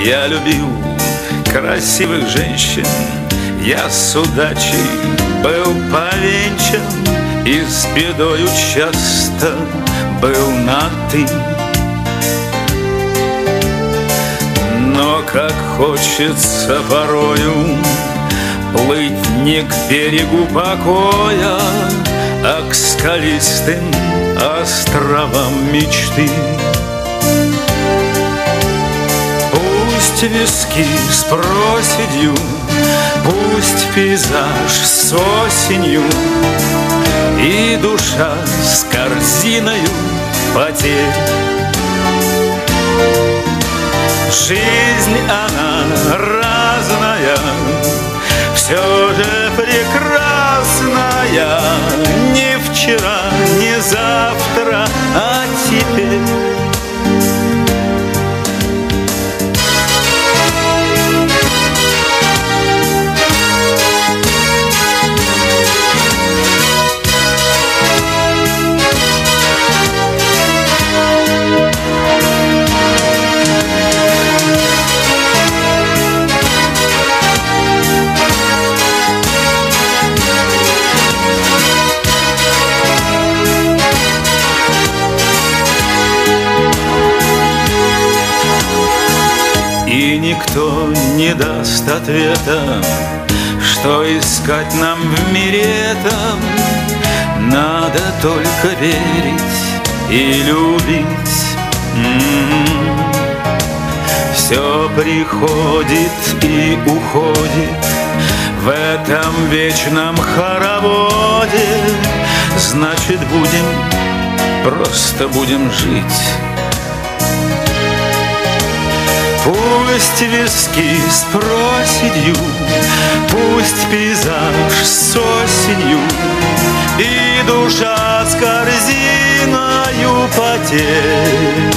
Я любил красивых женщин, я с удачей был повенчан, и с бедою часто был на «ты». Но как хочется порою плыть не к берегу покоя, а к скалистым островам мечты. Пусть виски с проседью, пусть пейзаж с осенью, и душа с корзиною потерь. Жизнь она разная, все же прекрасная, не вчера, не завтра, а теперь. И никто не даст ответа, что искать нам в мире этом. Надо только верить и любить. Все приходит и уходит в этом вечном хороводе. Значит, просто будем жить. Пусть виски с проседью, пусть пейзаж с осенью, и душа с корзиною потерь.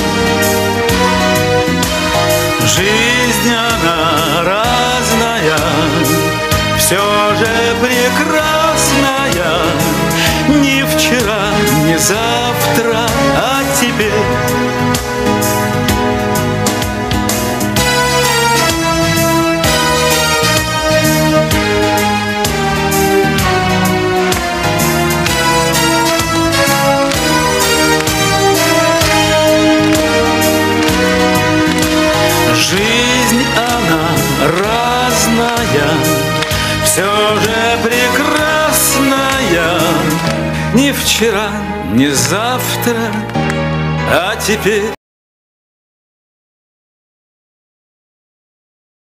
Жизнь она разная, все же прекрасная, не вчера, не завтра, а теперь. Жизнь она разная, все же прекрасная, не вчера, не завтра, а теперь.